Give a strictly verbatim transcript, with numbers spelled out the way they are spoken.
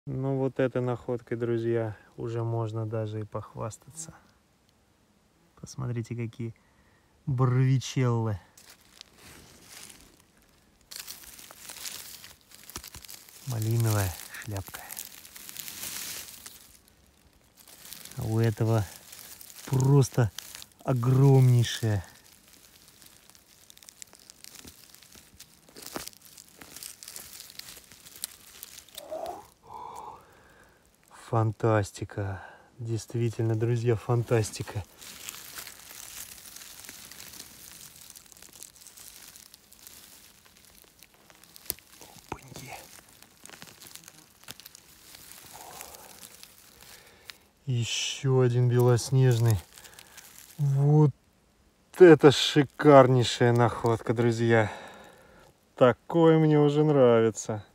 Ну вот этой находкой, друзья, уже можно даже и похвастаться. Посмотрите, какие барвичеллы. Малиновая шляпка. А у этого просто огромнейшая. Фантастика. Действительно, друзья, фантастика. Опаньки. Еще один белоснежный. Вот это шикарнейшая находка, друзья. Такое мне уже нравится.